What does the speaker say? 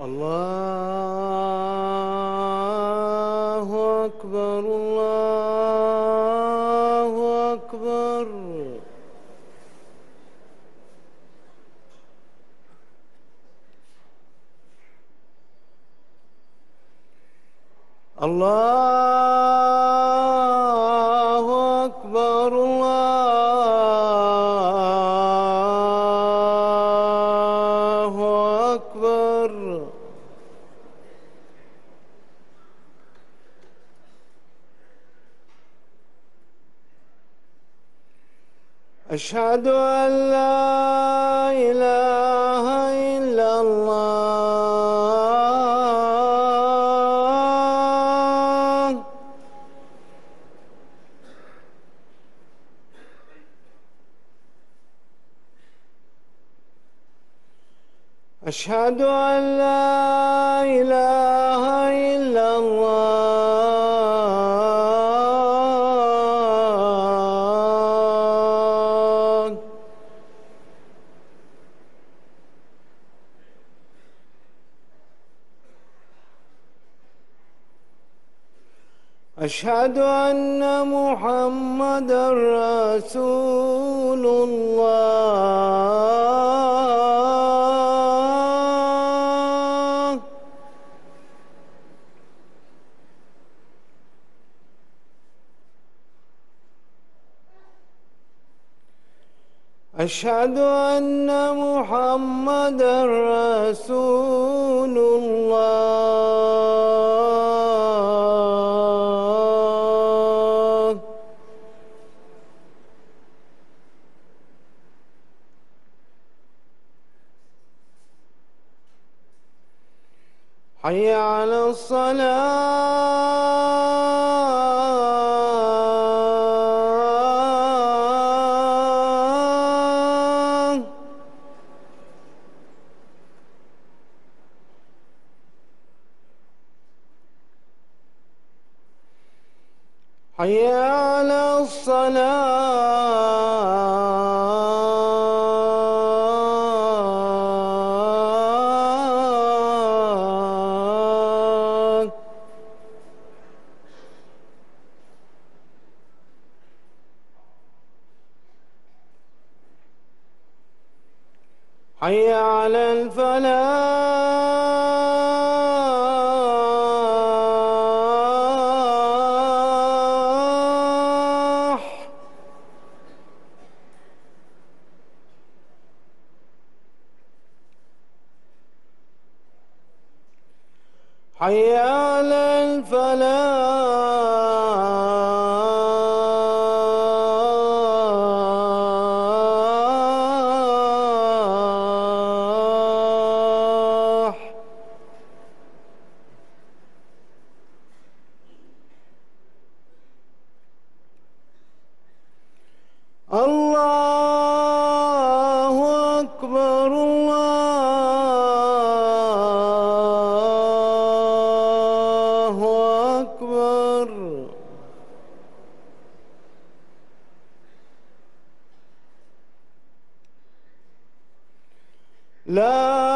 الله أكبر الله أكبر. الله أكبر الله أكبر. أشهد أن لا إله إلا الله. أشهد أن لا إله إلا الله. أشهد أن محمدًا رسول الله. أشهد أن محمدًا رسول الله. حي على الصلاة. حي على الصلاة. حي على الفلاح. حي على الفلاح. الله أكبر الله أكبر. لا